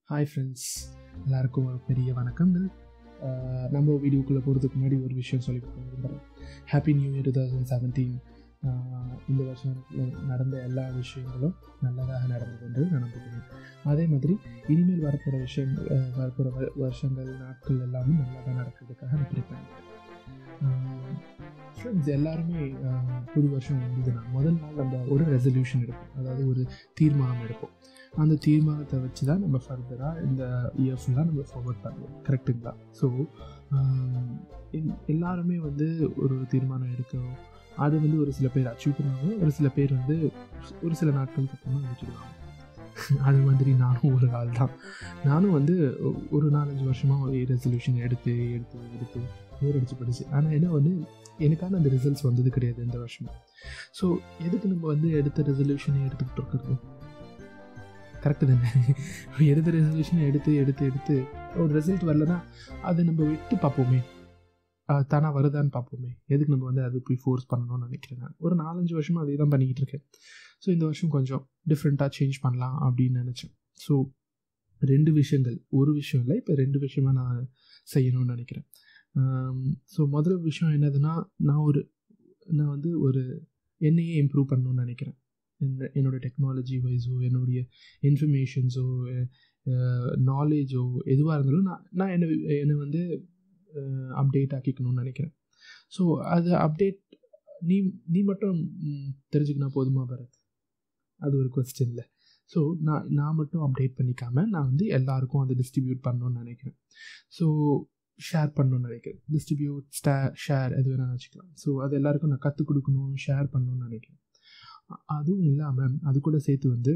Hi friends, எல்லாருக்கும் ஒரு பெரிய வணக்கங்கள். நம்ம வீடியோக்குள்ளே போகிறதுக்கு முன்னாடி ஒரு விஷயம் சொல்லிக்க விரும்புகிறேன். Happy new year 2017. இந்த வருஷம் நடந்த எல்லா விஷயங்களும் நல்லதாக நடந்தது என்று நான் நம்புகிறேன். அதே மாதிரி இனிமேல் வரப்போகிற வருஷங்கள் நாட்கள் எல்லாமே நல்லதாக நடக்கிறதுக்காக நான் ப்ரே பண்ணிக்கிறேன். ஃப்ரெண்ட்ஸ், எல்லாருமே புது வருஷம் வந்ததுன்னா முதல் நாள் நம்ம ஒரு ரெசல்யூஷன் எடுப்போம், அதாவது ஒரு தீர்மானம் எடுப்போம். அந்த தீர்மானத்தை வச்சு தான் நம்ம ஃபர்தராக இந்த இயர் ஃபுல்லாக நம்ம ஃபார்வர்ட் பண்ணுவோம். கரெக்டுங்களா? ஸோ எல்லாருமே ஒரு தீர்மானம் எடுக்கிறோம். அது ஒரு சில பேர் அச்சீவ் பண்ணுவாங்க, ஒரு சில பேர் ஒரு சில நாட்களுக்கு அப்புறமா வச்சுருவாங்க. அது மாதிரி நானும் ஒரு ஆள் தான். நானும் ஒரு 4-5 வருஷமாக ஒரு ரெசல்யூஷன் எடுத்து போர் அடிச்சு படிச்சு. ஆனால் என்ன எனக்கான அந்த ரிசல்ட்ஸ் வந்தது கிடையாது இந்த வருஷம். ஸோ எதுக்கு நம்ம எடுத்த ரெசல்யூஷனை எடுத்துக்கிட்டு இருக்கிறது? கரெக்டு தானே? எடுத்த ரெசல்யூஷனை எடுத்து ஒரு ரிசல்ட் வரலன்னா அதை நம்ம விட்டு பார்ப்போமே, தானாக வருதான்னு பார்ப்போமே. எதுக்கு நம்ம அது போய் ஃபோர்ஸ் பண்ணணும்னு நினைக்கிறேன். நான் ஒரு 4-5 வருஷமாக அதே தான் பண்ணிக்கிட்டு இருக்கேன். ஸோ இந்த வருஷம் கொஞ்சம் டிஃப்ரெண்ட்டாக சேஞ்ச் பண்ணலாம் அப்படின்னு நினச்சேன். ஸோ 2 விஷயங்கள், ஒரு விஷயம் இல்லை, இப்போ 2 விஷயமாக நான் செய்யணும்னு நினைக்கிறேன். ஸோ முதல் விஷயம் என்னதுன்னா, நான் ஒரு என்னையே இம்ப்ரூவ் பண்ணணும்னு நினைக்கிறேன். என்னோடய டெக்னாலஜி வைஸோ, என்னுடைய இன்ஃபர்மேஷன்ஸோ, நாலேஜோ எதுவாக இருந்தாலும் நான் என்னை அப்டேட் ஆக்கிக்கணும்னு நினைக்கிறேன். ஸோ அது அப்டேட் நீ மட்டும் தெரிஞ்சுக்கினா போதுமா பரத்? அது ஒரு கொஸ்டின் இல்லை. ஸோ நான் மட்டும் அப்டேட் பண்ணிக்காமல் நான் எல்லாருக்கும் அதை டிஸ்ட்ரிபியூட் பண்ணணும்னு நினைக்கிறேன். ஸோ ஷேர் பண்ணணும்னு நினைக்கிறேன். டிஸ்ட்ரிபியூட், ஷேர் எது வேணால் வச்சுக்கலாம். ஸோ அது எல்லாருக்கும் நான் கற்றுக் கொடுக்கணும், ஷேர் பண்ணணும்னு நினைக்கிறேன். அதுவும் இல்லாமல் அது கூட சேர்த்து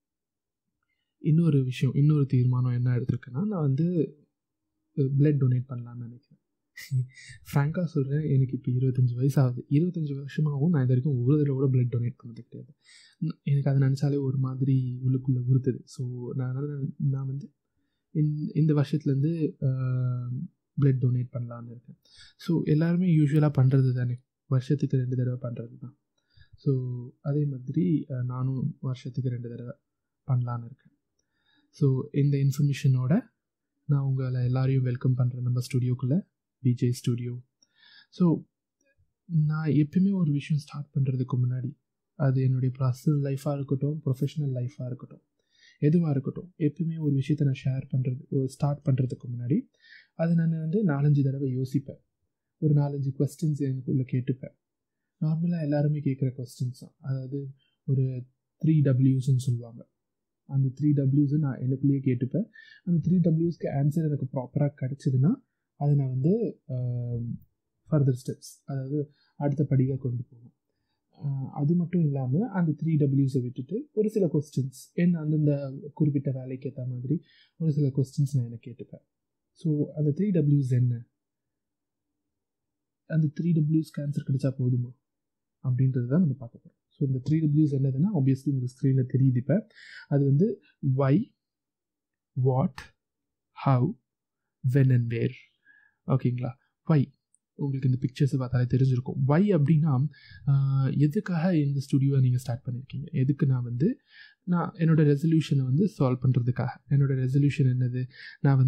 இன்னொரு தீர்மானம் என்ன எடுத்திருக்கேன்னா, நான் பிளட் டொனேட் பண்ணலான்னு நினைக்கிறேன். ஃப்ராங்காக சொல்கிறேன், எனக்கு இப்போ 25 வயசு ஆகுது. 25 வருஷமாகவும் நான் இது வரைக்கும் ஒரு தடவை கூட பிளட் டொனேட் பண்ணது கிடையாது. எனக்கு அதை நினச்சாலே ஒரு மாதிரி உள்ளுக்குள்ளே உறுத்துது. ஸோ நான் இந்த வருஷத்துலேருந்து பிளட் டொனேட் பண்ணலான்னு இருக்கேன். ஸோ எல்லாருமே யூஸ்வலாக பண்ணுறது தானே, வருஷத்துக்கு 2 தடவை பண்ணுறது தான். ஸோ அதே மாதிரி நானும் வருஷத்துக்கு 2 தடவை பண்ணலான்னு இருக்கேன். ஸோ இந்த இன்ஃபர்மேஷனோட நான் உங்களை எல்லாரையும் வெல்கம் பண்ணுறேன் நம்ம ஸ்டுடியோக்குள்ளே, பிஜே ஸ்டுடியோ. ஸோ நான் எப்பயுமே ஒரு விஷயம் ஸ்டார்ட் பண்ணுறதுக்கு முன்னாடி, அது என்னுடைய பர்சனல் லைஃபாக இருக்கட்டும், ப்ரொஃபஷனல் லைஃபாக இருக்கட்டும், எதுவாக இருக்கட்டும், எப்பயுமே ஒரு விஷயத்தை நான் ஸ்டார்ட் பண்ணுறதுக்கு முன்னாடி அதை நான் 4-5 தடவை யோசிப்பேன். ஒரு 4-5 கொஸ்டின்ஸ் எனக்குள்ளே கேட்டுப்பேன். நார்மலாக எல்லாருமே கேட்குற கொஸ்டின்ஸ் தான். அதாவது ஒரு 3 Wsன்னு சொல்லுவாங்க. அந்த 3 Ws நான் எனக்குள்ளேயே கேட்டுப்பேன். அந்த 3 Wsக்கு ஆன்சர் எனக்கு ப்ராப்பராக கிடச்சிதுன்னா அதை நான் ஃபர்தர் ஸ்டெப்ஸ், அதாவது அடுத்த படியாக கொண்டு போகணும். அது மட்டும் இல்லாமல் அந்த 3 Wsை விட்டுட்டு ஒரு சில கொஸ்டின்ஸ் அந்தந்த குறிப்பிட்ட வேலைக்கு ஏற்ற மாதிரி ஒரு சில கொஸ்டின்ஸ் நான் எனக்கு கேட்டுப்பேன். ஸோ அந்த 3 Ws என்ன, அந்த 3 Wஸ்க்கு ஆன்சர் கிடைச்சா போதுமா அப்படின்றது தான் நம்ம பார்க்க போகிறோம். ஸோ இந்த 3 Ws என்னதுன்னா, ஆப்வியஸ்லி உங்களுக்கு ஸ்க்ரீனில் தெரியுது. இப்போ அது why, what, how, when and where. ஓகேங்களா? why உங்களுக்கு இந்த பிக்சர்ஸை பார்த்தாலே தெரிஞ்சிருக்கும். why அப்படின்னா, எதுக்காக இந்த ஸ்டுடியோவை நீங்கள் ஸ்டார்ட் பண்ணியிருக்கீங்க? எதுக்கு நான் என்னோடய ரெசல்யூஷனை சால்வ் பண்ணுறதுக்காக. என்னோடய ரெசல்யூஷன் என்னது? நான்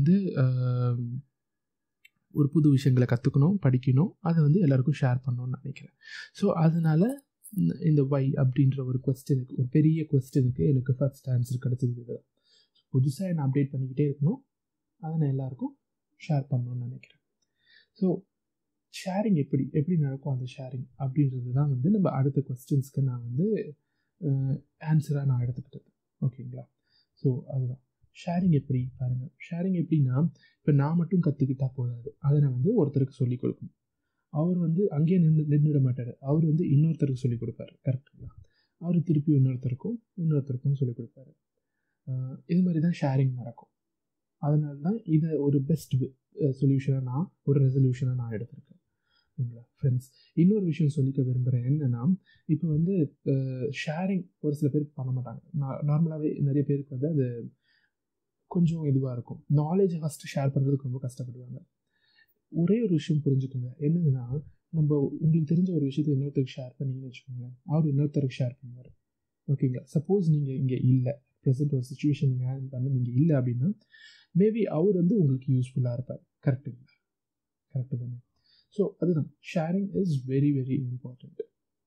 ஒரு புது விஷயங்களை கற்றுக்கணும், படிக்கணும், அதை எல்லாருக்கும் ஷேர் பண்ணணும்னு நினைக்கிறேன். ஸோ அதனால் இந்த வை அப்படின்ற ஒரு கொஸ்டினுக்கு, ஒரு பெரிய கொஸ்டினுக்கு எனக்கு ஃபர்ஸ்ட் ஆன்சர் கிடச்சது. புதுசாக என்னை அப்டேட் பண்ணிக்கிட்டே இருக்கணும், அதை நான் எல்லாருக்கும் ஷேர் பண்ணணும்னு நினைக்கிறேன். ஸோ ஷேரிங் எப்படி நடக்கும், அந்த ஷேரிங் அப்படின்றது தான் நம்ம அடுத்த கொஸ்டின்ஸ்க்கு நான் ஆன்சராக நான் எடுத்துக்கிட்டது. ஓகேங்களா? ஸோ அதுதான் ஷேரிங். எப்படி பாருங்கள், ஷேரிங் எப்படின்னா, இப்போ நான் மட்டும் கற்றுக்கிட்டா போதாது, அதை நான் ஒருத்தருக்கு சொல்லிக் கொடுக்கணும். அவர் அங்கேயே நின்றுட மாட்டார். அவர் இன்னொருத்தருக்கு சொல்லிக் கொடுப்பாரு. கரெக்டுங்களா? அவர் திருப்பி இன்னொருத்தருக்கும் சொல்லிக் கொடுப்பாரு. இது மாதிரி தான் ஷேரிங் நடக்கும். அதனால தான் இதை ஒரு பெஸ்ட் சொல்யூஷனாக ஒரு ரெசல்யூஷனாக நான் எடுத்திருக்கேன். ஓகேங்களா ஃப்ரெண்ட்ஸ்? இன்னொரு விஷயம் சொல்லிக்க விரும்புகிறேன். என்னென்னா, இப்போ ஷேரிங் ஒரு சில பேருக்கு பண்ண மாட்டாங்க. நார்மலாகவே நிறைய பேருக்கு அது கொஞ்சம் இதுவாக இருக்கும். நாலேஜை ஃபஸ்ட்டு ஷேர் பண்ணுறதுக்கு ரொம்ப கஷ்டப்படுவாங்க. ஒரே ஒரு விஷயம் புரிஞ்சுக்கோங்க, என்னதுன்னா, நம்ம உங்களுக்கு தெரிஞ்ச ஒரு விஷயத்தை இன்னொருத்தருக்கு ஷேர் பண்ணிங்கன்னு வச்சுக்கோங்க, அவர் இன்னொருத்தருக்கு ஷேர் பண்ணுவார். ஓகேங்களா? சப்போஸ் நீங்கள் இங்கே இல்லை, ப்ரெசென்ட் ஒரு சுச்சுவேஷன் நீங்கள் ஹேண்டில் பண்ண நீங்கள் இல்லை அப்படின்னா மேபி அவர் வந்து உங்களுக்கு யூஸ்ஃபுல்லாக இருப்பார். கரெக்டுங்களா? கரெக்டு தானே? ஸோ அதுதான் sharing is very very important.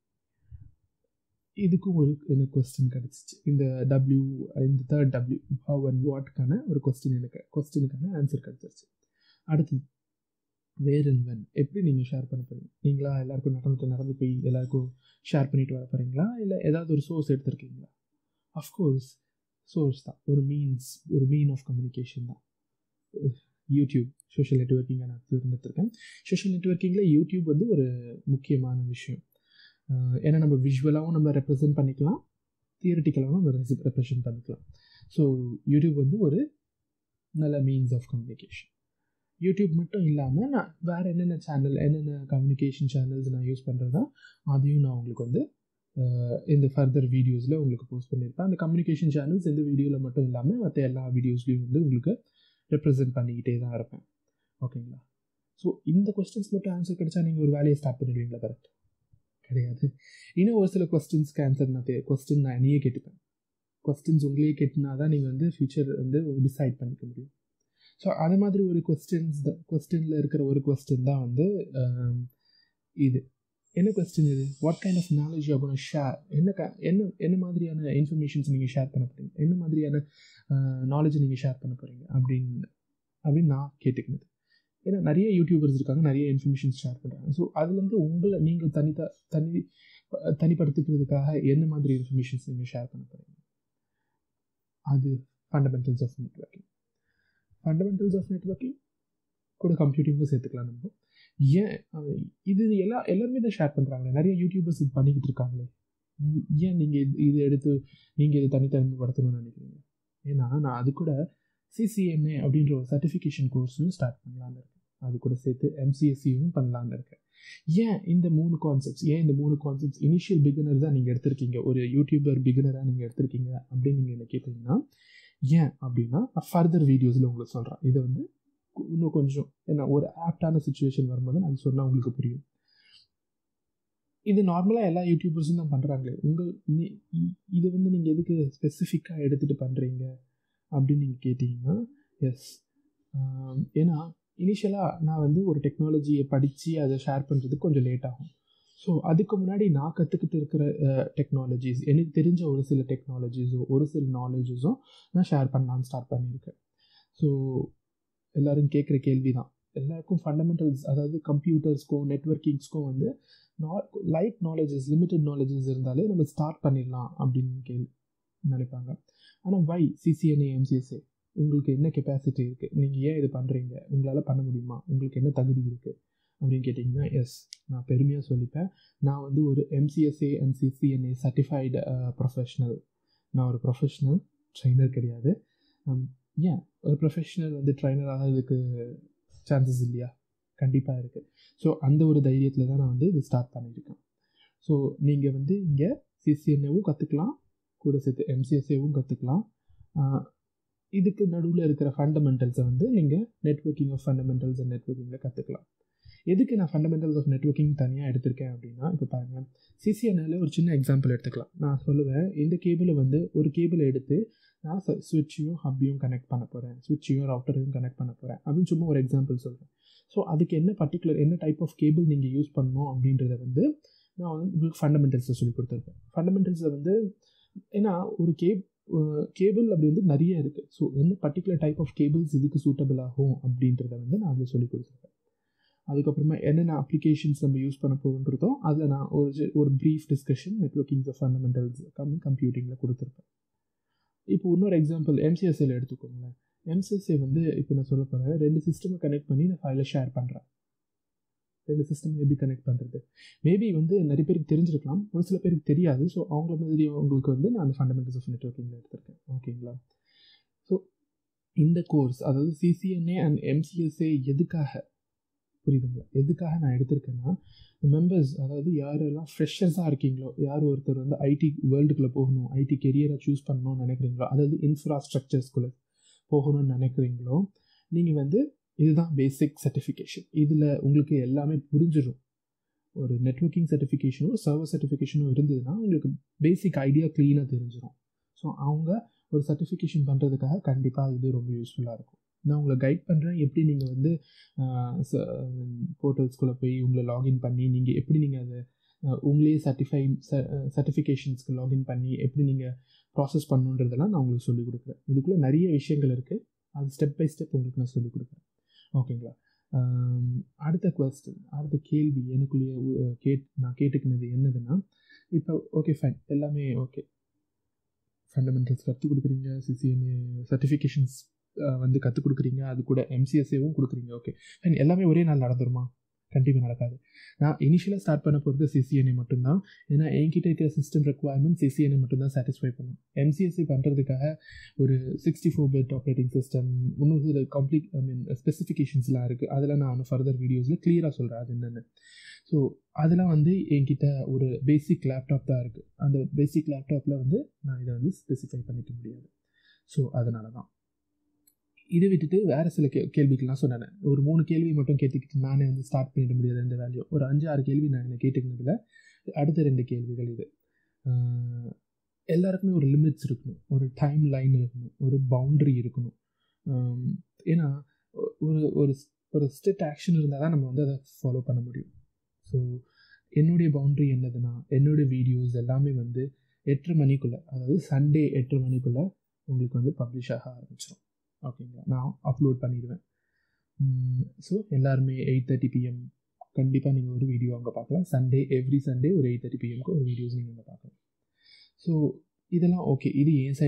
இதுக்கும் எனக்கு கொஸ்டின் கிடச்சிச்சு. இந்த தேர்ட் டபிள்யூ ஹவ் அண்ட் வாட்க்கான ஒரு கொஸ்டினுக்கான ஆன்சர் கிடச்சிருச்சு. அடுத்து வேர் அண்ட் வென் எப்படி நீங்கள் ஷேர் பண்ண போகிறீங்க? நீங்களா எல்லாருக்கும் நடந்து போய் எல்லாருக்கும் ஷேர் பண்ணிட்டு வர போகிறீங்களா, இல்லை ஏதாவது ஒரு சோர்ஸ் எடுத்துருக்கீங்களா? அஃப்கோர்ஸ் சோர்ஸ் தான், ஒரு மீன் ஆஃப் கம்யூனிகேஷன் தான். யூடியூப் சோஷியல் நெட்வொர்க்கிங்கை நான் இருந்துட்டுருக்கேன். சோஷியல் நெட்வொர்க்கிங்கில் யூடியூப் வந்து ஒரு முக்கியமான விஷயம். ஏன்னா நம்ம விஷுவலாகவும் நம்ம ரெப்ரசென்ட் பண்ணிக்கலாம், தியரிட்டிக்கலாகவும் நம்ம ரெப்ரசென்ட் பண்ணிக்கலாம். ஸோ யூடியூப் வந்து ஒரு நல்ல மீன்ஸ் ஆஃப் கம்யூனிகேஷன். யூடியூப் மட்டும் இல்லாமல் நான் வேறு என்னென்ன கம்யூனிகேஷன் சேனல்ஸ் நான் யூஸ் பண்ணுறதா அதையும் நான் உங்களுக்கு வந்து இந்த ஃபர்தர் வீடியோஸில் உங்களுக்கு போஸ்ட் பண்ணியிருப்பேன். அந்த கம்யூனிகேஷன் சேனல்ஸ் இந்த வீடியோவில் மட்டும் இல்லாமல் மற்ற எல்லா வீடியோஸ்லையும் வந்து உங்களுக்கு ரெப்ரசென்ட் பண்ணிக்கிட்டே தான் இருப்பேன். ஓகேங்களா? ஸோ இந்த கொஸ்டின்ஸ் மட்டும் ஆன்சர் கிடைச்சா நீங்கள் ஒரு வேலையை ஸ்டார்ட் பண்ணிடுவீங்களா? கரெக்ட் கிடையாது. இன்னும் ஒரு சில கொஸ்டின்ஸ்க்கு ஆன்சர் கொஸ்டின் நான் என்னையே கேட்டுப்பேன். கொஸ்டின்ஸ் உங்களையே கேட்டுனா தான் நீங்கள் வந்து ஃப்யூச்சர் வந்து டிசைட் பண்ணிக்க முடியும். ஸோ அது மாதிரி ஒரு கொஸ்டினில் இருக்கிற ஒரு கொஸ்டின் தான் வந்து இது. என்ன கொஸ்டின் இது? What kind of knowledge you are gonna share? என்ன மாதிரியான இன்ஃபர்மேஷன்ஸ் நீங்கள் ஷேர் பண்ண போகிறீங்க, என்ன மாதிரியான நாலேஜை நீங்கள் ஷேர் பண்ண போகிறீங்க அப்படின்னு நான் கேட்டுக்கினது. ஏன்னா நிறைய யூடியூபர்ஸ் இருக்காங்க, நிறைய இன்ஃபர்மேஷன்ஸ் ஷேர் பண்ணுறாங்க. ஸோ அதுலேருந்து உங்களை நீங்கள் தனிப்படுத்திக்கிறதுக்காக என்ன மாதிரி இன்ஃபர்மேஷன்ஸ் நீங்கள் ஷேர் பண்ண போகிறீங்க? அது fundamentals of networking. Fundamentals of networking கூட கம்ப்யூட்டிங்கும் சேர்த்துக்கலாம் நம்ம. ஏன் இது எல்லாருமே இதை ஷேர் பண்ணுறாங்களே, நிறைய யூடியூபர்ஸ் இது பண்ணிக்கிட்டு இருக்காங்களே, ஏன் நீங்கள் இது எடுத்து நீங்கள் இது தனித்தன்மைப்படுத்தணும்னு நினைக்கிறீங்க? ஏன்னா நான் அது கூட CCNA அப்படின்ற ஒரு சர்டிஃபிகேஷன் கோர்ஸும் ஸ்டார்ட் பண்ணலான்னு இருக்கேன். அது கூட சேர்த்து MCSCயும் பண்ணலான்னு இருக்கேன். ஏன் இந்த மூணு கான்செப்ட்ஸ் இனிஷியல் பிகினர்ஸாக நீங்கள் எடுத்திருக்கீங்க, ஒரு யூடியூபர் பிகினராக நீங்கள் எடுத்திருக்கீங்க அப்படின்னு நீங்கள் என்ன கேட்டீங்கன்னா, ஏன் அப்படின்னா நான் ஃபர்தர் வீடியோஸில் உங்களுக்கு சொல்கிறேன். இதை வந்து இன்னும் கொஞ்சம் ஏன்னா ஒரு ஆப்டான சுச்சுவேஷன் வரும்போது நான் சொன்னால் உங்களுக்கு புரியும். இது நார்மலாக எல்லா யூடியூபர்ஸும் தான் பண்ணுறாங்களே. இது வந்து நீங்கள் எதுக்கு ஸ்பெசிஃபிக்காக எடுத்துகிட்டு பண்ணுறீங்க அப்படின்னு நீங்கள் கேட்டிங்கன்னா, எஸ், ஏன்னா இனிஷியலாக நான் வந்து ஒரு டெக்னாலஜியை படித்து அதை ஷேர் பண்ணுறதுக்கு கொஞ்சம் லேட் ஆகும். ஸோ அதுக்கு முன்னாடி நான் கற்றுக்கிட்டு இருக்கிற டெக்னாலஜிஸ், எனக்கு தெரிஞ்ச ஒரு சில டெக்னாலஜிஸோ ஒரு சில நாலேஜஸோ நான் ஷேர் பண்ணலான்னு ஸ்டார்ட் பண்ணியிருக்கேன். ஸோ எல்லோரும் கேட்குற கேள்வி தான், எல்லாருக்கும் ஃபண்டமெண்டல்ஸ், அதாவது கம்ப்யூட்டர்ஸ்க்கும் நெட்வொர்க்கிங்ஸ்க்கும் வந்து லைட் நாலேஜஸ், லிமிட்டட் நாலேஜஸ் இருந்தாலே நம்ம ஸ்டார்ட் பண்ணிடலாம் அப்படின்னு நினைப்பாங்க. ஆனால் வை CCNA MCSA உங்களுக்கு என்ன கெப்பாசிட்டி இருக்குது, நீங்கள் ஏன் இது பண்ணுறீங்க, உங்களால் பண்ண முடியுமா, உங்களுக்கு என்ன தகுதி இருக்குது அப்படின்னு கேட்டிங்கன்னா, எஸ், நான் பெருமையாக சொல்லிப்பேன், நான் வந்து ஒரு MCSA and CCNA certified professional. நான் ஒரு ப்ரொஃபஷ்னல் ட்ரைனர் கிடையாது. ஏன் ஒரு ப்ரொஃபஷ்னல் வந்து ட்ரைனர் ஆகிறதுக்கு சான்சஸ் இல்லையா? கண்டிப்பாக இருக்குது. ஸோ அந்த ஒரு தைரியத்தில் தான் நான் வந்து இது ஸ்டார்ட் பண்ணியிருக்கேன். ஸோ நீங்கள் வந்து இங்கே CCNAவும் கற்றுக்கலாம், கூட சேர்த்து MCSAவும் கற்றுக்கலாம். இதுக்கு நடுவில் இருக்கிற ஃபண்டமெண்டல்ஸை வந்து நீங்கள் நெட்வொர்க்கிங் ஆஃப் ஃபண்டமெண்டல்ஸ் அண்ட் நெட்வொர்க்கிங்கில் கற்றுக்கலாம். எதுக்கு நான் ஃபண்டமெண்டல்ஸ் ஆஃப் நெட்வொர்க்கிங் தனியாக எடுத்திருக்கேன் அப்படின்னா, இப்போ பாருங்கள், CCNAவில் ஒரு சின்ன எக்ஸாம்பிள் எடுத்துக்கலாம். நான் சொல்லுவேன், இந்த கேபிளை வந்து ஒரு கேபிளை எடுத்து நான் ஸ்விட்சையும் ஹப்பையும் கனெக்ட் பண்ண போகிறேன், ஸ்விட்சையும் ரவுட்டரையும் கனெக்ட் பண்ண போகிறேன் அப்படின்னு சும்மா ஒரு எக்ஸாம்பிள் சொல்கிறேன். ஸோ அதுக்கு என்ன டைப் ஆஃப் கேபிள் நீங்கள் யூஸ் பண்ணணும் அப்படின்றத வந்து நான் வந்து உங்களுக்கு ஃபண்டமெண்டல்ஸில் சொல்லி கொடுத்துருப்பேன். ஃபண்டமெண்டல்ஸில் வந்து ஏன்னா ஒரு கேபிள் அப்படி வந்து நிறைய இருக்குது. ஸோ என்ன பர்டிகுலர் டைப் ஆஃப் கேபிள்ஸ் இதுக்கு சூட்டபிள் ஆகும் அப்படின்றத வந்து நான் அதில் சொல்லி கொடுத்துருப்பேன். அதுக்கப்புறமா என்னென்ன அப்ளிகேஷன்ஸ் நம்ம யூஸ் பண்ண போகிறோன்றதோ அதில் நான் ஒரு brief discussion networkings of fundamentals கம்ப்யூட்டிங்கில் கொடுத்துருப்பேன். இப்போ இன்னொரு எக்ஸாம்பிள் MCSAல எடுத்துக்கோங்களேன். MCSA வந்து இப்போ நான் சொல்ல போகிறேன், 2 சிஸ்டமை கனெக்ட் பண்ணி நான் ஃபைலை ஷேர் பண்ணுறேன். 2 சிஸ்டம் எப்படி கனெக்ட் பண்ணுறது மேபி வந்து நிறைய பேருக்கு தெரிஞ்சிருக்கலாம், ஒரு சில பேருக்கு தெரியாது. ஸோ அவங்கள மாதிரி உங்களுக்கு வந்து நான் அந்த ஃபண்டமெண்டல்ஸ் ஆஃப் நெட்வொர்க்கிங்கில் எடுத்திருக்கேன். ஓகேங்களா? ஸோ இந்த கோர்ஸ், அதாவது CCNA and MCSA எதுக்காக நான் எடுத்திருக்கேன்னா, மெம்பர்ஸ், அதாவது யாரெல்லாம் ஃப்ரெஷர்ஸாக இருக்கீங்களோ, யார் ஒருத்தர் வந்து ஐடி வேர்ல்டுக்குள்ளே போகணும், ஐடி கெரியரை சூஸ் பண்ணணும்னு நினைக்கிறீங்களோ, அதாவது இன்ஃப்ராஸ்ட்ரக்சர்ஸ்குள்ளே போகணும்னு நினைக்கிறீங்களோ, நீங்கள் வந்து இதுதான் பேசிக் சர்டிஃபிகேஷன். இதில் உங்களுக்கு எல்லாமே புரிஞ்சிடும். ஒரு நெட்வொர்க்கிங் சர்டிஃபிகேஷனும் சர்வர் சர்டிஃபிகேஷனும் இருந்ததுன்னா உங்களுக்கு பேசிக் ஐடியா க்ளீனாக தெரிஞ்சிடும். ஸோ அவங்க ஒரு சர்டிஃபிகேஷன் பண்ணுறதுக்காக கண்டிப்பாக இது ரொம்ப யூஸ்ஃபுல்லாக இருக்கும். நான் உங்களை கைட் பண்ணுறேன், எப்படி நீங்கள் வந்து போர்ட்டல்ஸ்குள்ளே போய் உங்களை லாகின் பண்ணி நீங்கள் எப்படி நீங்கள் அதை உங்களே சர்டிஃபிகேஷன்ஸ்க்கு லாகின் பண்ணி எப்படி நீங்கள் ப்ராசஸ் பண்ணணுன்றதெல்லாம் நான் உங்களுக்கு சொல்லிக் கொடுக்குறேன். இதுக்குள்ளே நிறைய விஷயங்கள் இருக்குது, அது ஸ்டெப் பை ஸ்டெப் உங்களுக்கு நான் சொல்லிக் கொடுக்குறேன். ஓகேங்களா? அடுத்த கேள்வி எனக்குள்ளேயே நான் கேட்டுக்கினது என்னதுன்னா, இப்போ ஓகே ஃபைன், எல்லாமே ஓகே, ஃபண்டமெண்டல்ஸ் கற்றுக் கொடுக்குறீங்க, சிசிஎன்ஏ சர்டிஃபிகேஷன்ஸ் வந்து கற்றுக் கொடுக்குறீங்க, அது கூட எம்சிஎஸ்ஏவும் கொடுக்குறீங்க. ஓகே ஃபைன், எல்லாமே ஒரே நாள் நடந்துருமா? கண்டிப்பாக நடக்காது. நான் இனிஷியலாக ஸ்டார்ட் பண்ண போகிறது சிசிஎன்ஏ மட்டும்தான். ஏன்னா என்கிட்ட இருக்கிற சிஸ்டம் ரெக்குவயர்மெண்ட் சிசிஎன்ஏ மட்டும்தான் சாட்டிஸ்ஃபை பண்ணும். எம்சிஎஸ்சி பண்ணுறதுக்காக ஒரு 64-bit ஆப்ரேட்டிங் சிஸ்டம், இன்னும் கம்ப்ளீட் ஸ்பெசிஃபிகேஷன்ஸ்லாம் இருக்குது. அதெல்லாம் நான் ஃபர்தர் வீடியோஸில் கிளியராக சொல்கிறேன் அது என்னென்னு. ஸோ அதெல்லாம் வந்து என்கிட்ட ஒரு பேசிக் லேப்டாப் தான் இருக்குது. அந்த பேசிக் லேப்டாப்பில் வந்து நான் இதை வந்து ஸ்பெசிஃபை பண்ணிக்க முடியாது. ஸோ அதனால தான் இதை விட்டுட்டு வேறு சில கேள்விகள்லாம் சொன்னேன். ஒரு 3 கேள்வி மட்டும் கேட்டுக்கிட்டு நானே வந்து ஸ்டார்ட் பண்ணிட முடியாது இந்த வேல்யூ. ஒரு 5-6 கேள்வி நான் என்ன கேட்டுக்கினதில் அடுத்த 2 கேள்விகள் இது. எல்லாருக்குமே ஒரு லிமிட்ஸ் இருக்கணும், ஒரு டைம் லைன் இருக்கணும், ஒரு பவுண்ட்ரி இருக்கணும். ஏன்னா ஒரு ஸ்ட்ரிக்ட் ஆக்ஷன் இருந்தால் தான் நம்ம வந்து அதை ஃபாலோ பண்ண முடியும். ஸோ என்னுடைய பவுண்ட்ரி என்னதுன்னா, என்னுடைய வீடியோஸ் எல்லாமே வந்து 8:30 மணிக்குள்ளே, அதாவது சண்டே 8:30 மணிக்குள்ளே உங்களுக்கு வந்து பப்ளிஷ் ஆக ஆரம்பிச்சிடும். ஓகேங்களா? நான் அப்லோட் பண்ணிடுவேன். ஸோ எல்லாருமே 8:30 PM கண்டிப்பாக நீங்கள் ஒரு வீடியோ அங்கே பார்க்கலாம். எவ்ரி சண்டே ஒரு 8:30 PMக்கு ஒரு வீடியோஸ் நீங்கள் அங்கே பார்க்கலாம். ஸோ இதெல்லாம் ஓகே. இது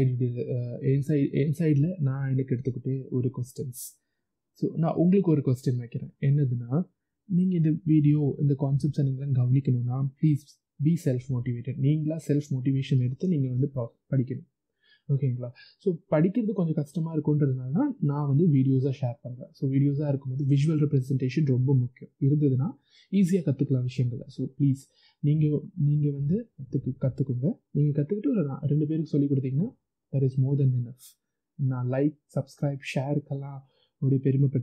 என் சைடில் நான் எனக்கு எடுத்துக்கிட்டு ஒரு கொஸ்டின்ஸ். ஸோ நான் உங்களுக்கு ஒரு கொஸ்டின் வைக்கிறேன். என்னதுன்னா, நீங்கள் இந்த வீடியோ இந்த கான்செப்ட்ஸை நீங்களாம் கவனிக்கணும்னா ப்ளீஸ் பி செல்ஃப் மோட்டிவேட்டட். நீங்களாக செல்ஃப் மோட்டிவேஷன் எடுத்து நீங்கள் வந்து படிக்கணும். ஓகேங்களா? ஸோ படிக்கிறது கொஞ்சம் கஷ்டமாக இருக்குன்றதுனால தான் நான் வந்து வீடியோஸாக ஷேர் பண்ணுறேன். ஸோ வீடியோஸாக இருக்கும்போது விஷுவல் ரெப்ரஸன்டேஷன் ரொம்ப முக்கியம். இருந்ததுன்னா ஈஸியாக கற்றுக்கலாம் விஷயங்களை. ஸோ ப்ளீஸ் நீங்கள் வந்து கற்றுக்குங்க. நீங்கள் கற்றுக்கிட்டு ஒரு 2 பேருக்கு சொல்லிக் கொடுத்தீங்கன்னா that is more then enough. நான் லைக், சப்ஸ்கிரைப், ஷேருக்கெல்லாம் உடைய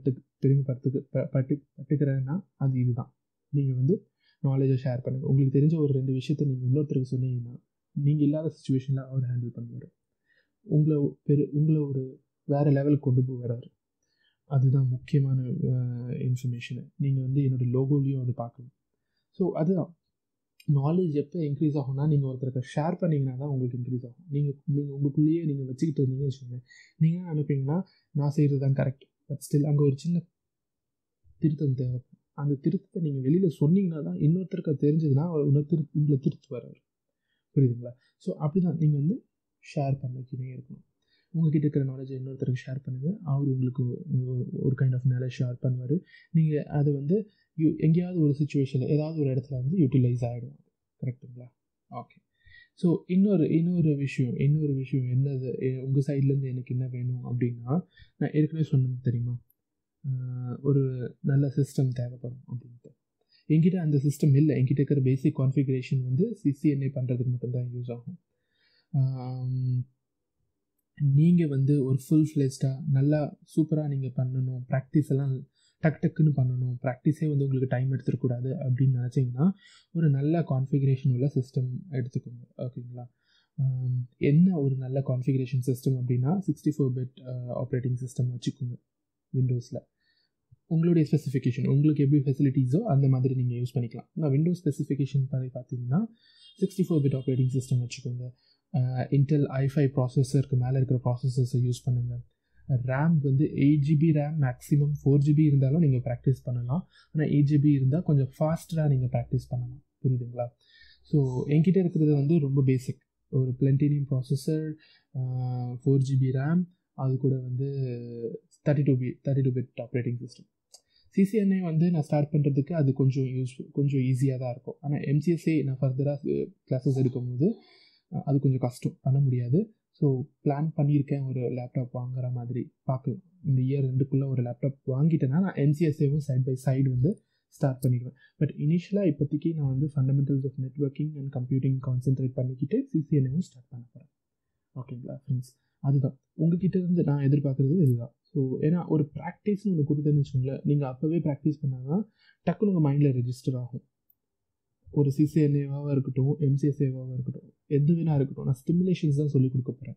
பெருமைப்பட்டுக்கிறேன்னா அது இதுதான். நீங்கள் வந்து நாலேஜை ஷேர் பண்ணுங்கள். உங்களுக்கு தெரிஞ்ச ஒரு 2 விஷயத்தை நீங்கள் இன்னொருத்தருக்கு சொன்னீங்கன்னா நீங்கள் இல்லாத சுச்சுவேஷனில் அவர் ஹேண்டில் பண்ணுவார். உங்களை ஒரு வேறு லெவலுக்கு கொண்டு போகிறாரு. அதுதான் முக்கியமான இன்ஃபர்மேஷனு. நீங்கள் வந்து என்னோடய லோகோலையும் அது பார்க்கலாம். ஸோ அதுதான் நாலேஜ் எப்போ இன்க்ரீஸ் ஆகும்னா, நீங்கள் ஒருத்தருக்கு ஷேர் பண்ணிங்கன்னா தான் உங்களுக்கு இன்க்ரீஸ் ஆகும். நீங்கள் உங்களுக்குள்ளேயே நீங்கள் வச்சுக்கிட்டு இருந்தீங்கன்னு வச்சுக்கோங்க, நீங்கள் நினைப்பீங்கன்னா நான் செய்கிறது தான் கரெக்ட். பட் ஸ்டில் அங்கே ஒரு சின்ன திருத்தம் தேவைப்படும். அந்த திருத்தத்தை நீங்கள் வெளியில் சொன்னீங்கன்னா தான் இன்னொருத்தருக்கு தெரிஞ்சதுன்னா அவர் உங்களை திருத்துவார். புரியுதுங்களா? ஸோ அப்படி தான் நீங்கள் வந்து ஷேர் பண்ணிக்கிட்டே இருக்கணும். உங்கள்கிட்ட இருக்கிற நாலேஜை இன்னொருத்தருக்கு ஷேர் பண்ணுங்கள். அவர் உங்களுக்கு ஒரு கைண்ட் ஆஃப் நாலேஜ் ஷேர் பண்ணுவார். நீங்கள் அதை வந்து எங்கேயாவது ஒரு சுச்சுவேஷனில் ஏதாவது ஒரு இடத்துல வந்து யூட்டிலைஸ் ஆகிடும். கரெக்டுங்களா? ஓகே. ஸோ இன்னொரு விஷயம் என்னது, உங்கள் சைட்லேருந்து எனக்கு என்ன வேணும் அப்படின்னா, நான் ஏற்கனவே சொன்னது தெரியுமா, ஒரு நல்ல சிஸ்டம் தேவைப்படும் அப்படின்ட்டு. என்கிட்ட அந்த சிஸ்டம் இல்லை. என்கிட்ட இருக்கிற பேசிக் கான்ஃபிகரேஷன் வந்து சிசிஎன்ஏ பண்ணுறதுக்கு மட்டும்தான் யூஸ் ஆகும். நீங்கள் வந்து ஒரு ஃபுல் ஃப்ளெஜ்டாக நல்லா சூப்பராக நீங்கள் பண்ணணும், ப்ராக்டிஸ் எல்லாம் டக்குன்னு பண்ணணும், ப்ராக்டிஸே வந்து உங்களுக்கு டைம் எடுத்துக்கூடாது அப்படின்னு நினச்சிங்கன்னா ஒரு நல்ல கான்ஃபிகரேஷன் உள்ள சிஸ்டம் எடுத்துக்கோங்க. ஓகேங்களா? என்ன ஒரு நல்ல கான்ஃபிகரேஷன் சிஸ்டம் அப்படின்னா 64-bit ஆப்ரேட்டிங் சிஸ்டம் வச்சுக்கோங்க. விண்டோஸில் உங்களுடைய ஸ்பெசிஃபிகேஷன், உங்களுக்கு எப்படி ஃபெசிலிட்டிஸோ அந்த மாதிரி நீங்கள் யூஸ் பண்ணிக்கலாம். நான் விண்டோஸ் ஸ்பெசிஃபிகேஷன் பார்த்தீங்கன்னா 64-bit ஆப்ரேட்டிங் சிஸ்டம் வச்சுக்கோங்க. இன்டெல் i5 ப்ராசஸருக்கு மேலே இருக்கிற ப்ராசஸர்ஸை யூஸ் பண்ணுங்கள். ரேம் வந்து 8GB ரேம், மேக்ஸிமம் 4GB இருந்தாலும் நீங்கள் ப்ராக்டிஸ் பண்ணலாம். ஆனால் 8GB இருந்தால் கொஞ்சம் ஃபாஸ்ட்டாக நீங்கள் ப்ராக்டிஸ் பண்ணலாம். புரியுதுங்களா? ஸோ என்கிட்ட இருக்கிறது வந்து ரொம்ப பேசிக், ஒரு பிளென்டினியம் ப்ராசஸர், 4GB ரேம், அது கூட வந்து 32-bit ஆப்ரேட்டிங் சிஸ்டம். சிசிஎன்ஏ வந்து நான் ஸ்டார்ட் பண்ணுறதுக்கு அது கொஞ்சம் ஈஸியாக தான் இருக்கும். ஆனால் எம்சிஎஸ்ஏ நான் ஃபர்தராக கிளாஸஸ் எடுக்கும்போது அது கொஞ்சம் கஷ்டம், பண்ண முடியாது. ஸோ பிளான் பண்ணியிருக்கேன் ஒரு லேப்டாப் வாங்குற மாதிரி. பார்க்கலாம், இந்த இயர் 2க்குள்ளே ஒரு லேப்டாப் வாங்கிட்டேன்னா நான் எம்சிஎஸ்ஏவும் சைட் பை சைடு வந்து ஸ்டார்ட் பண்ணிடுவேன். பட் இனிஷியலாக இப்போதைக்கு நான் வந்து fundamentals of networking and computing concentrate பண்ணிக்கிட்டு சிசிஎன்ஏவும் ஸ்டார்ட் பண்ண போகிறேன். ஓகேங்களா ஃப்ரெண்ட்ஸ்? அதுதான் உங்ககிட்ட இருந்து நான் எதிர்பார்க்குறது இதுதான். ஸோ ஏன்னா ஒரு ப்ராக்டிஸ்னு ஒன்று கொடுத்தேன்னு வச்சுக்கோங்களேன், நீங்கள் அப்போவே ப்ராக்டிஸ் பண்ணால் தான் டக்குன்னு உங்கள் மைண்டில் ரெஜிஸ்டர் ஆகும். ஒரு சிசிஎன்ஏவாக இருக்கட்டும், எம்சிஎஸ்ஏவாக இருக்கட்டும், எது வேணா இருக்கட்டும், நான் ஸ்டிமுலேஷன்ஸ் தான் சொல்லிக் கொடுக்க போகிறேன்.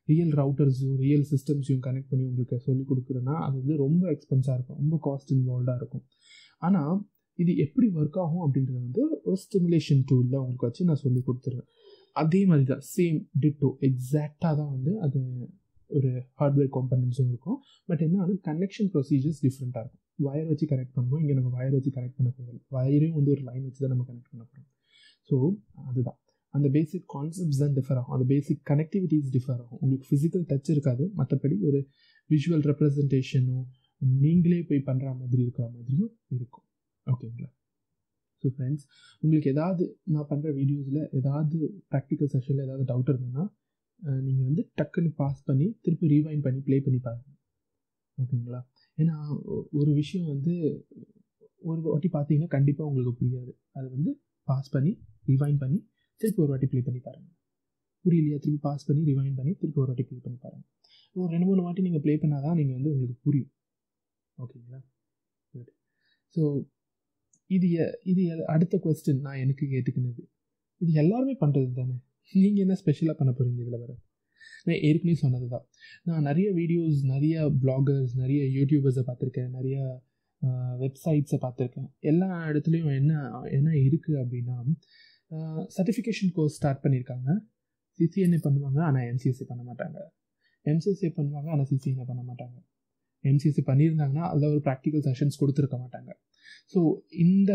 ரியல் ரவுட்டர்ஸையும் ரியல் சிஸ்டம்ஸையும் கனெக்ட் பண்ணி உங்களுக்கு சொல்லிக் கொடுக்குறேன்னா அது வந்து ரொம்ப எக்ஸ்பென்ஸாக இருக்கும், ரொம்ப காஸ்ட் இன்வால்வ்டாக இருக்கும். ஆனால் இது எப்படி ஒர்க் ஆகும் அப்படின்றது வந்து ஒரு ஸ்டிமுலேஷன் டூலில் உங்களுக்கு வச்சு நான் சொல்லி கொடுத்துருவேன். அதே மாதிரி தான் சேம் டிட்டோ எக்ஸாக்டாக தான் வந்து அது ஒரு ஹார்ட்வேர் காம்பனன்ட்ஸும் இருக்கும். பட் என்ன வந்து கனெக்ஷன் ப்ரொசீஜர்ஸ் டிஃப்ரெண்ட்டாக இருக்கும். வயர் வச்சு கனெக்ட் பண்ணுவோம், இங்கே நம்ம வயர் வச்சு கனெக்ட் பண்ண போகிறோம், வயரையும் வந்து ஒரு லைன் வச்சு தான் நம்ம கனெக்ட் பண்ண போகிறோம். ஸோ அதுதான் அந்த பேசிக் கான்செப்ட்ஸ் தான் டிஃபர் ஆகும், அந்த பேசிக் கனெக்டிவிட்டிஸ் டிஃபர் ஆகும். உங்களுக்கு ஃபிசிக்கல் டச் இருக்காது, மற்றபடி ஒரு விஷுவல் ரெப்ரஸன்டேஷனும் நீங்களே போய் பண்ணுற மாதிரி இருக்கிற மாதிரியும் இருக்கும். ஓகேங்களா? ஸோ ஃப்ரெண்ட்ஸ், உங்களுக்கு ஏதாவது நான் பண்ணுற வீடியோஸில் ஏதாவது ப்ராக்டிக்கல் செஷனில் ஏதாவது டவுட் இருந்ததுன்னா நீங்கள் வந்து டக்குன்னு பாஸ் பண்ணி திருப்பி ரீவைண்ட் பண்ணி ப்ளே பண்ணி பாருங்கள். ஓகேங்களா? ஏன்னா ஒரு விஷயம் வந்து ஒரு வாட்டி பார்த்தீங்கன்னா கண்டிப்பாக உங்களுக்கு புரியாது. அது வந்து பாஸ் பண்ணி ரிவைண்ட் பண்ணி திருப்பி ஒரு வாட்டி ப்ளே பண்ணி பாருங்கள். புரியலையா? திருப்பி பாஸ் பண்ணி ரிவைண்ட் பண்ணி திருப்பி ஒரு வாட்டி ப்ளே பண்ணி பாருங்கள். ஒரு 2-3 வாட்டி நீங்கள் ப்ளே பண்ணால் தான் நீங்கள் வந்து உங்களுக்கு புரியும். ஓகேங்களா? குட். ஸோ இது அடுத்த கொஸ்டின் நான் எனக்கு கேட்டுக்கினது, இது எல்லாருமே பண்ணுறது தானே, நீங்கள் என்ன ஸ்பெஷலாக பண்ண போகிறீங்க இதில்? வர நான் ஏற்கனவே சொன்னது தான். நான் நிறைய வீடியோஸ், நிறைய ப்ளாகர்ஸ், நிறைய யூடியூபர்ஸை பார்த்துருக்கேன், நிறைய வெப்சைட்ஸை பார்த்துருக்கேன். எல்லா இடத்துலையும் என்ன இருக்குது அப்படின்னா, சர்டிஃபிகேஷன் கோர்ஸ் ஸ்டார்ட் பண்ணியிருக்காங்க. சிசிஎன்ஏ பண்ணுவாங்க ஆனால் எம்சிஎஸ்சி பண்ண மாட்டாங்க, எம்சிஎஸ்சி பண்ணுவாங்க ஆனால் சிசிஎன்ஏ பண்ண மாட்டாங்க. எம்சிஎஸ்சி பண்ணியிருந்தாங்கன்னா அதில் ஒரு ப்ராக்டிக்கல் செஷன்ஸ் கொடுத்துருக்க மாட்டாங்க. ஸோ இந்த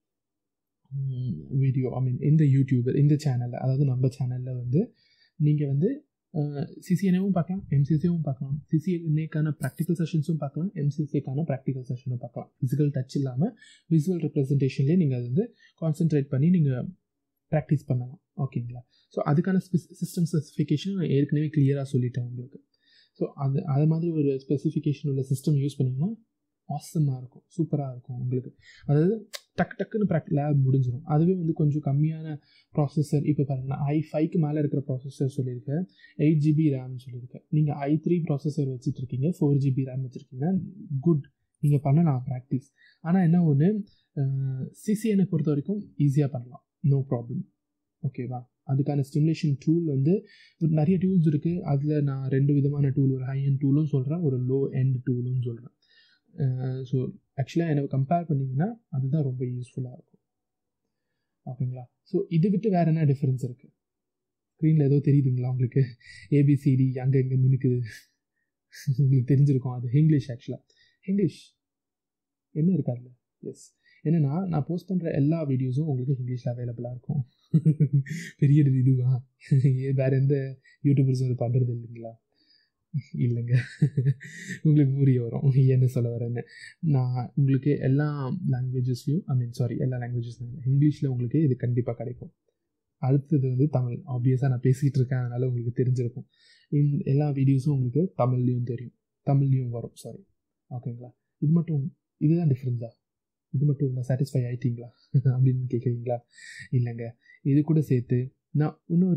வீடியோ இந்த யூடியூபர் இந்த சேனலில், அதாவது நம்ம சேனலில் வந்து நீங்கள் வந்து சிசிஎன்ஏவும் பார்க்கலாம், எம்சிஎஸ்சியும் பார்க்கலாம், சிசிஎன்ஏக்கான ப்ராக்டிக்கல் செஷன்ஸும் பார்க்கலாம், எம்சிஎஸ்சிக்கான ப்ராக்டிக்கல் செஷனும் பார்க்கலாம். ஃபிசிக்கல் டச் இல்லாமல் விசுவல் ரெப்ரஸன்டேஷன்லேயே நீங்கள் அது வந்து கான்சென்ட்ரேட் பண்ணி நீங்கள் ப்ராக்டிஸ் பண்ணலாம். ஓகேங்களா? ஸோ அதுக்கான சிஸ்டம் ஸ்பெசிஃபிகேஷன் நான் ஏற்கனவே கிளியராக சொல்லிட்டேன் உங்களுக்கு. ஸோ அது மாதிரி ஒரு ஸ்பெசிஃபிகேஷன் உள்ள சிஸ்டம் யூஸ் பண்ணிங்கன்னா ஆசமாக இருக்கும், சூப்பராக இருக்கும் உங்களுக்கு. அதாவது டக்குன்னு லேப் முடிஞ்சிடும். அதுவே வந்து கொஞ்சம் கம்மியான ப்ராசஸர், இப்போ பாருங்கன்னா i5க்கு மேலே இருக்கிற ப்ராசஸர் சொல்லியிருக்கேன், 8GB ரேம் சொல்லியிருக்கேன். நீங்கள் i3 ப்ராசஸர் வச்சுட்ருக்கீங்க, 4GB ரேம் வச்சுருக்கீங்கன்னா குட், நீங்கள் பண்ணலாம் ப்ராக்டிஸ். ஆனால் என்ன ஒன்று, சிசிஎனை பொறுத்த வரைக்கும் ஈஸியாக பண்ணலாம், நோ ப்ராப்ளம். ஓகேவா? அதுக்கான ஸ்டிமுலேஷன் டூல் வந்து நிறைய டூல்ஸ் இருக்குது. அதில் நான் 2 விதமான டூல், ஒரு ஹை எண்ட் டூலும் சொல்கிறேன், ஒரு லோ எண்ட் டூலும் சொல்கிறேன். ஸோ ஆக்சுவலாக எனக்கு கம்பேர் பண்ணிங்கன்னா அதுதான் ரொம்ப யூஸ்ஃபுல்லாக இருக்கும். ஓகேங்களா? ஸோ இதை விட்டு வேறு என்ன டிஃப்ரென்ஸ் இருக்குது? ஸ்க்ரீனில் ஏதோ தெரியுதுங்களா உங்களுக்கு? ஏபிசிடி அங்கே இங்கே மினுக்குது, உங்களுக்கு தெரிஞ்சிருக்கும். அது இங்கிலீஷ். ஆக்சுவலாக இங்கிலீஷ் என்ன இருக்காதுல்ல? எஸ், என்னென்னா நான் போஸ்ட் பண்ணுற எல்லா வீடியோஸும் உங்களுக்கு இங்கிலீஷில் அவைலபிளாக இருக்கும். பெரிய இதுவா? வேறு எந்த யூடியூபர்ஸும் அது பண்ணுறது இல்லைங்களா? இல்லைங்க, உங்களுக்கு புரிய வரும் என்ன சொல்ல வரேன்னு. நான் உங்களுக்கு எல்லா லாங்குவேஜஸ்லையும் எல்லா லாங்குவேஜஸ்லையும் இங்கிலீஷில் உங்களுக்கு இது கண்டிப்பாக கிடைக்கும். அடுத்தது வந்து தமிழ். ஆப்வியஸாக நான் பேசிகிட்டு இருக்கேன், அதனால் உங்களுக்கு தெரிஞ்சிருக்கும். எல்லா வீடியோஸும் உங்களுக்கு தமிழ்லேயும் தெரியும், தமிழ்லேயும் வரும். சாரி, ஓகேங்களா? இதுதான் டிஃப்ரென்ஸா? இது மட்டும் இல்லை, சாட்டிஸ்ஃபை ஆகிட்டீங்களா அப்படின்னு கேட்குறீங்களா? இல்லைங்க, இது கூட சேர்த்து நான் இன்னும்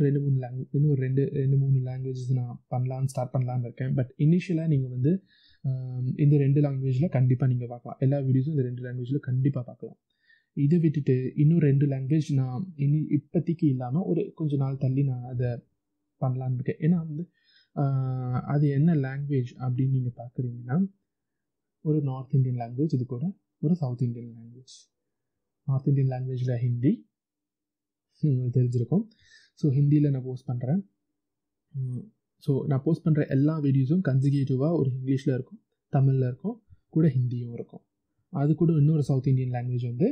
2-3 லாங்குவேஜஸ் நான் ஸ்டார்ட் பண்ணலான்னு இருக்கேன். பட் இனிஷியலாக நீங்கள் வந்து இந்த 2 லாங்குவேஜில் கண்டிப்பாக நீங்கள் பார்க்கலாம். எல்லா வீடியோஸும் இந்த 2 லாங்குவேஜில் கண்டிப்பாக பார்க்கலாம். இதை விட்டுட்டு இன்னும் 2 லாங்குவேஜ் நான் இப்போதைக்கு இல்லாமல் ஒரு கொஞ்சம் நாள் தள்ளி நான் அதை பண்ணலான்னு இருக்கேன். ஏன்னா வந்து அது என்ன லாங்குவேஜ் அப்படின்னு நீங்கள் பார்க்குறீங்கன்னா, ஒரு நார்த் இந்தியன் லாங்குவேஜ், இது கூட ஒரு south Indian language. North Indian லாங்குவேஜில் ஹிந்தி தெரிஞ்சிருக்கும். ஸோ ஹிந்தியில் நான் போஸ்ட் பண்ணுறேன். ஸோ நான் போஸ்ட் பண்ணுற எல்லா வீடியோஸும் கன்சிக்யூட்டிவாக ஒரு இங்கிலீஷில் இருக்கும், தமிழில் இருக்கும், கூட ஹிந்தியும் இருக்கும். அது கூட இன்னொரு சவுத் இந்தியன் லாங்குவேஜ் வந்து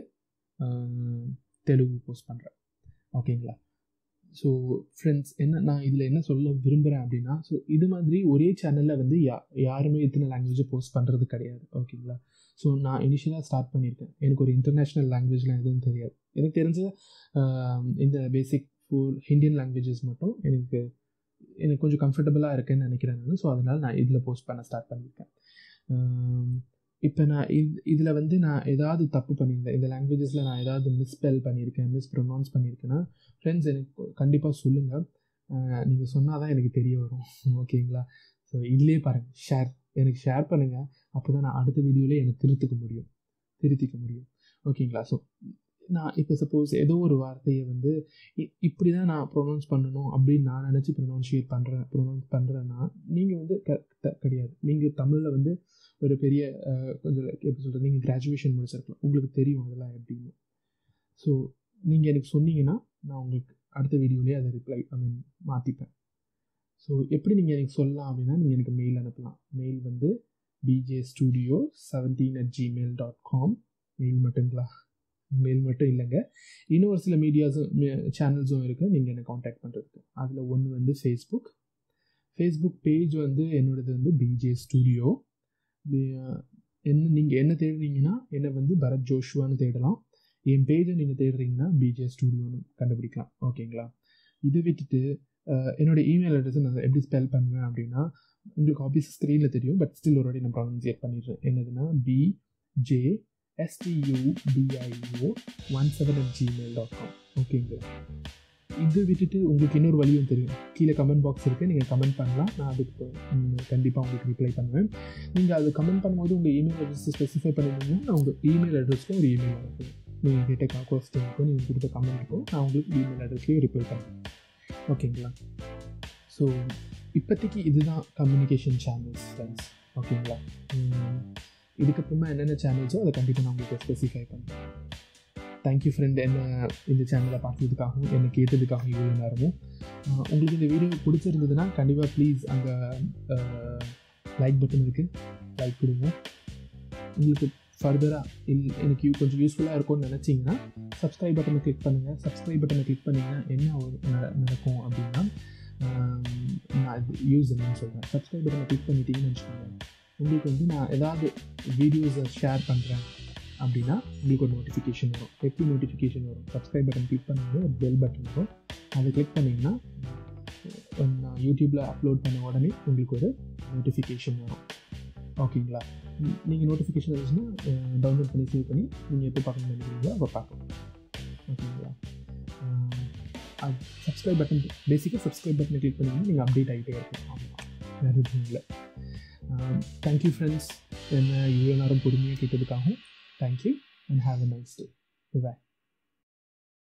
தெலுங்கு போஸ்ட் பண்ணுறேன். ஓகேங்களா? ஸோ ஃப்ரெண்ட்ஸ், நான் இதில் என்ன சொல்ல விரும்புகிறேன் அப்படின்னா, ஸோ இது மாதிரி ஒரே சேனலில் வந்து யாருமே இத்தனை லாங்குவேஜை போஸ்ட் பண்ணுறது கிடையாது. ஓகேங்களா? ஸோ நான் இனிஷியலாக ஸ்டார்ட் பண்ணியிருக்கேன். எனக்கு ஒரு இன்டர்நேஷ்னல் லாங்குவேஜ்லாம் எதுவும் தெரியாது. எனக்கு தெரிஞ்ச இந்த பேசிக் இந்தியன் லாங்குவேஜஸ் மட்டும் எனக்கு கொஞ்சம் கம்ஃபர்டபுளாக இருக்குன்னு நினைக்கிறேன் நான். ஸோ அதனால் நான் இதில் போஸ்ட் பண்ண ஸ்டார்ட் பண்ணியிருக்கேன். இப்போ நான் இதில் வந்து நான் ஏதாவது தப்பு பண்ணியிருந்தேன், இந்த லாங்குவேஜஸில் நான் ஏதாவது மிஸ்பெல் பண்ணியிருக்கேன், மிஸ்ப்ரொனவுன்ஸ் பண்ணியிருக்கேன்னா ஃப்ரெண்ட்ஸ் எனக்கு கண்டிப்பாக சொல்லுங்கள். நீங்கள் சொன்னால் தான் எனக்கு தெரிய வரும். ஓகேங்களா? ஸோ இதுலேயே பாருங்கள், எனக்கு ஷேர் பண்ணுங்கள். அப்போ தான் நான் அடுத்த வீடியோவிலே எனக்கு திருத்திக்க முடியும். ஓகேங்களா? ஸோ நான் இப்போ சப்போஸ் ஏதோ ஒரு வார்த்தையை வந்து இப்படி தான் நான் ப்ரொனவுன்ஸ் பண்ணணும் அப்படின்னு நான் நினச்சி ப்ரொனவுன்ஸ் பண்ணுறேன்னா நீங்கள் வந்து கிடையாது. நீங்கள் தமிழில் வந்து ஒரு பெரிய கொஞ்சம் எப்படி சொல்கிறது, நீங்கள் கிராஜுவேஷன் முடிச்சிருக்கலாம், உங்களுக்கு தெரியும் அதெல்லாம் எப்படின்னு. ஸோ நீங்கள் எனக்கு சொன்னீங்கன்னா நான் உங்களுக்கு அடுத்த வீடியோலேயே அதை மாற்றிப்பேன். ஸோ எப்படி நீங்கள் எனக்கு சொல்லலாம் அப்படின்னா, நீங்கள் எனக்கு மெயில் அனுப்பலாம். மெயில் வந்து bjstudio17@gmail.com. மெயில் மட்டுங்களா? மெயில் மட்டும் இல்லைங்க, இன்னும் ஒரு சில சேனல்ஸும் இருக்குது நீங்கள் என்னை காண்டாக்ட் பண்ணுறதுக்கு. அதில் ஒன்று வந்து ஃபேஸ்புக் பேஜ் வந்து என்னோடது வந்து பிஜே ஸ்டூடியோ. நீங்கள் என்ன தேடுறீங்கன்னா என்னை வந்து பரத் ஜோஷுவான்னு தேடலாம். என் பேஜை நீங்கள் தேடுறீங்கன்னா பிஜே ஸ்டூடியோன்னு கண்டுபிடிக்கலாம். ஓகேங்களா? இதை விட்டுட்டு என்னோடய இமெயில் அட்ரஸை நான் எப்படி ஸ்பெல் பண்ணுவேன் அப்படின்னா, உங்களுக்கு ஆஃபீஸ் ஸ்க்ரீனில் தெரியும், பட் ஸ்டில் ஒரு வாட்டி நான் ப்ரொனன்சியேட் பண்ணிடுறேன். என்னதுன்னா bjstudio17@gmail.com. ஓகேங்களா? இது விட்டுட்டு உங்களுக்கு இன்னொரு வழியும் தெரியும், கீழே கமெண்ட் பாக்ஸ் இருக்குது, நீங்கள் கமெண்ட் பண்ணலாம். நான் அதுக்கு கண்டிப்பாக உங்களுக்கு ரிப்ளை பண்ணுவேன். நீங்கள் அது கமெண்ட் பண்ணும்போது உங்கள் இமெயில் அட்ரஸ் ஸ்பெசிஃபை பண்ணிங்கன்னா நான் உங்கள் இமெயில் அட்ரஸ்க்கும் ஒரு இமெயில் அனுப்புவேன். நீங்கள் கேட்ட கொஸ்டினுக்கும் நீங்கள் கொடுத்த கமெண்ட்டுக்கும் நான் உங்களுக்கு இமெயில் அட்ரஸ்லேயே ரிப்ளை பண்ணுவேன். ஓகேங்களா? ஸோ இப்போதைக்கு இதுதான் கம்யூனிகேஷன் சேனல்ஸ் ஃப்ரெண்ட்ஸ். ஓகேங்களா? இதுக்கப்புறமா என்னென்ன சேனல்ஸோ அதை கண்டிப்பாக நான் உங்களுக்கு ஸ்பெசிஃபை பண்ணுறேன். தேங்க்யூ ஃப்ரெண்ட், என்ன இந்த சேனலை பார்த்ததுக்காகவும் என்னை கேட்டதுக்காகவும் இவ்வளோ நேரமும். உங்களுக்கு இந்த வீடியோ பிடிச்சிருந்ததுன்னா கண்டிப்பாக ப்ளீஸ் அங்கே லைக் பட்டன் இருக்குது, லைக் கொடுங்க. உங்களுக்கு ஃபர்தராக எனக்கு கொஞ்சம் யூஸ்ஃபுல்லாக இருக்கும்னு நினச்சிங்கன்னா சப்ஸ்கிரைப் பட்டனை கிளிக் பண்ணுங்கள். சப்ஸ்கிரைப் பட்டனை கிளிக் பண்ணிங்கன்னா என்ன நடக்கும் அப்படின்னா, நான் அது யூஸ் என்னன்னு சொல்கிறேன். சப்ஸ்கிரைப் பட்டனை கிளிக் பண்ணிட்டீங்கன்னு வச்சுக்கோங்க, உங்களுக்கு வந்து நான் ஏதாவது வீடியோஸை ஷேர் பண்ணுறேன் அப்படின்னா உங்களுக்கு ஒரு நோட்டிஃபிகேஷன் வரும். எப்படி நோட்டிஃபிகேஷன் வரும்? சப்ஸ்கிரைப் பட்டன் கிளிக் பண்ணும்போது ஒரு பெல் பட்டன் வரும், அதை கிளிக் பண்ணிங்கன்னா நான் யூடியூப்பில் அப்லோட் பண்ண உடனே உங்களுக்கு ஒரு நோட்டிஃபிகேஷன் வரும். ஓகேங்களா? நீங்கள் நோட்டிஃபிகேஷன் வந்துச்சுன்னா டவுன்லோட் பண்ணி சேவ் பண்ணி நீங்கள் எப்போ பார்க்கணும்னு நினைக்கிறீங்களோ அப்போ பார்க்கலாம். ஓகேங்களா? அது சப்ஸ்கிரைப் பட்டன், பேசிக்காக சப்ஸ்கிரைப் பட்டனை கிளிக் பண்ணிங்கன்னா நீங்கள் அப்டேட் ஆகிட்டே இருக்கும். ஆமாம், வேறு எதுவும் இல்லை. தேங்க்யூ ஃப்ரெண்ட்ஸ், என்ன இவ்வளோ நேரம் பொறுமையாக கேட்டதுக்காகவும் thank you and have a nice day. Bye.